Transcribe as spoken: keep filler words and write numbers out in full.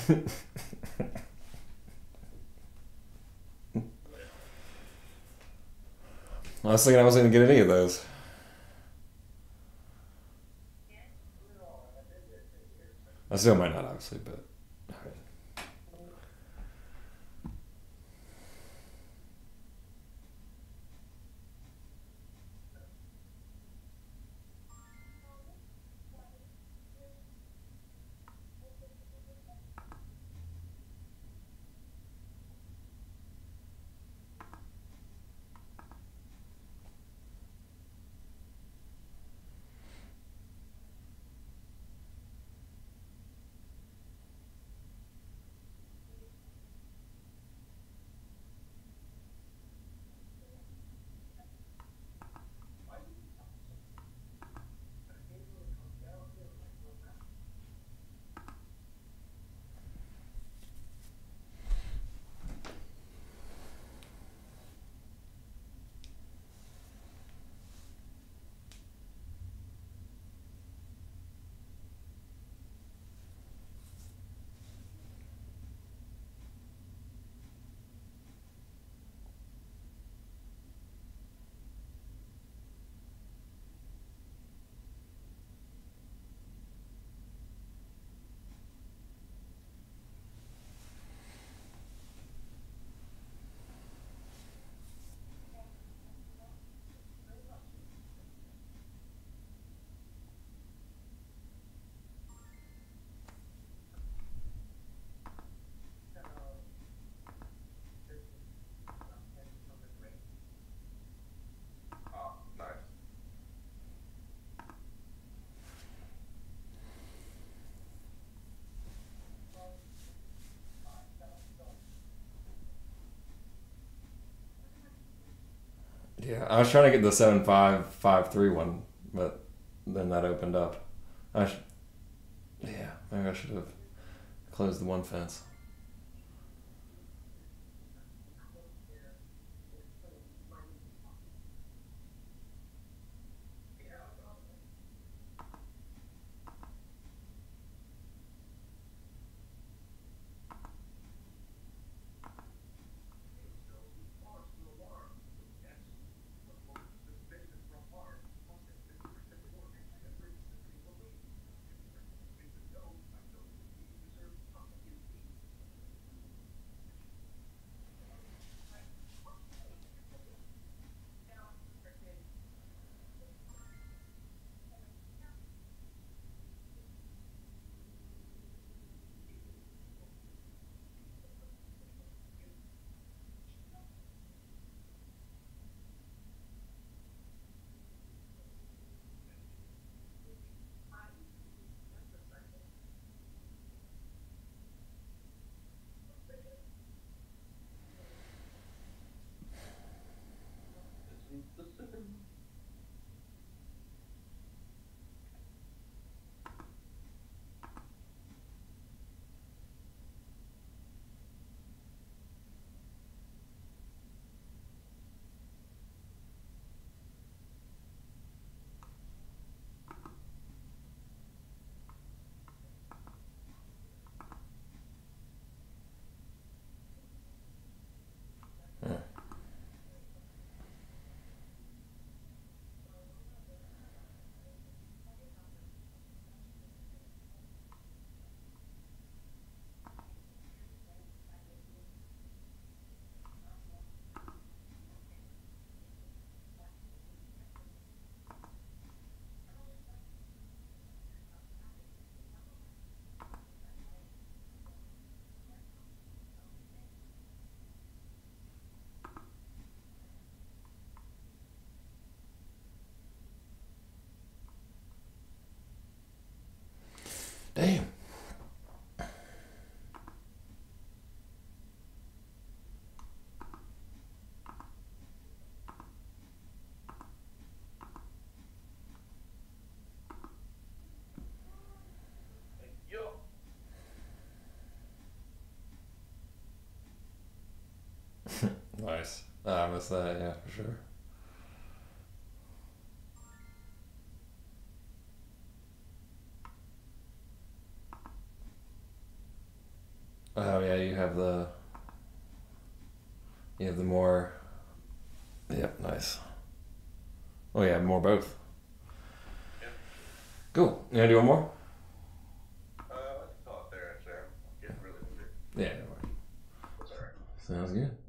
I was thinking I wasn't going to get any of those. I still might not, obviously, but... Yeah, I was trying to get the seven five five three one, but then that opened up. I sh yeah, maybe I should have closed the one fence. Yeah. Damn. Nice. Ah, I missed that, yeah, for sure. Oh yeah, you have the. You have the more. Yep, nice. Oh yeah, more both. Yeah. Cool. You wanna do one more? Uh, I can call it there, actually. I'm getting really hungry. Yeah. That's alright. Sounds good.